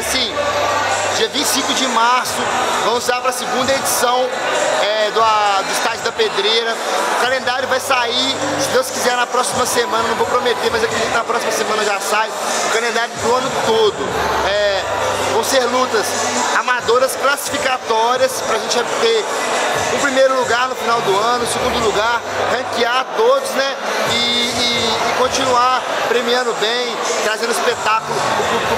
Mas sim, dia 25 de março, vamos lá para a segunda edição do Estádio da Pedreira. O calendário vai sair, se Deus quiser, na próxima semana. Não vou prometer, mas acredito que na próxima semana já sai o calendário do ano todo. Vão ser lutas amadoras classificatórias para a gente ter o primeiro lugar no final do ano, o segundo lugar, ranquear todos, né? E continuar premiando bem, trazendo espetáculo